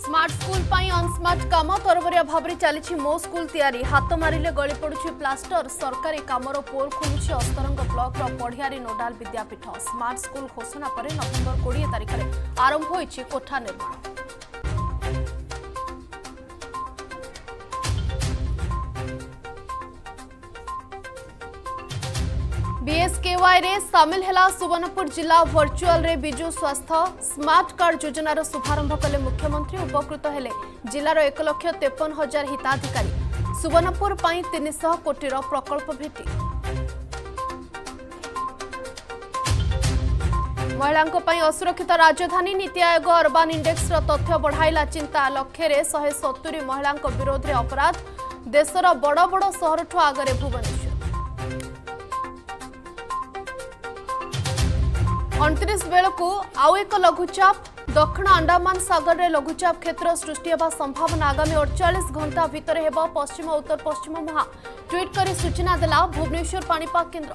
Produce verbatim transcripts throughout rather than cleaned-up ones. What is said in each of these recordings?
Smart school पाई अनस्मार्ट काम तरबरिया भाव में चली मो स्कूल तैयारी हाथ मारे गली पड़ुछि प्लास्टर सरकारी कामर पोल खोलुछि अस्तरंग ब्लॉक पढ़ियारी नोडाल विद्यापीठ स्मार्ट स्कूल घोषणा पर नवेम्बर कोड़े तारिख में आरंभ होइछि कोठा निर्माण। बीएसकेवाई रे सामिल हैला सुवर्णपुर जिला वर्चुअल रे बिजु स्वास्थ्य स्मार्ट कार्ड योजनार शुभारंभ कले मुख्यमंत्री उपकृत हेले जिलार एक लक्ष तेपन हजार हिताधिकारी सुवर्णपुर पाई तीन सौ कोटी प्रकल्प भेटी। महिलांको पाई असुरक्षित राजधानी NITI Aayog urban index row तथ्य बढ़ाइला चिंता लक्ष्य रे एक सौ सत्तर महिलांको विरोध रे अपराध देशर बड़ बड़ सहर ठु आगरे भुवनेश्वर। उनतीस बेलू आउ एक लघुचाप दक्षिण अंडमान सागर में लघुचाप क्षेत्र सृष्टि होगा संभावना आगामी अड़तालीस घंटा भितर हेब पश्चिम उत्तर पश्चिम मुहा ट्वीट कर सूचना देला भुवनेश्वर पाणीपाग केन्द्र।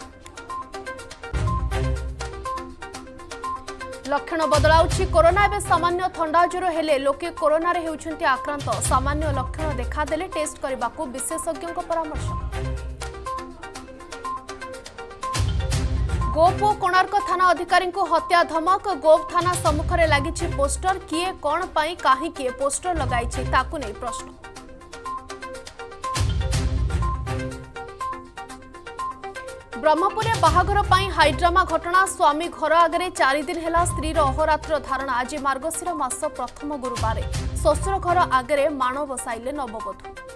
लक्षण बदलाउछि कोरोना एवं सामान्य थंडा ज्वर हेले लोके कोरोना रे हेउछन्ति आक्रांत सामान्य लक्षण देखादेले टेस्ट करबाकू विशेषज्ञों परामर्श। गोप और कोणार्क थाना अधिकारी को हत्या धमक गोप थाना सम्मुख में लगी पोस्टर किए कौन पाई काहे किए पोस्टर लगाई ताकू नहीं प्रश्न। ब्रह्मपुर में बाहाघर पाई हाईड्रामा घटना स्वामी घर आगे चार दिन है स्त्री अहोरात्र धारणा आज मार्गशीर मास प्रथम गुरुवार ससुर घर आगे माण बसाइले नवबधू।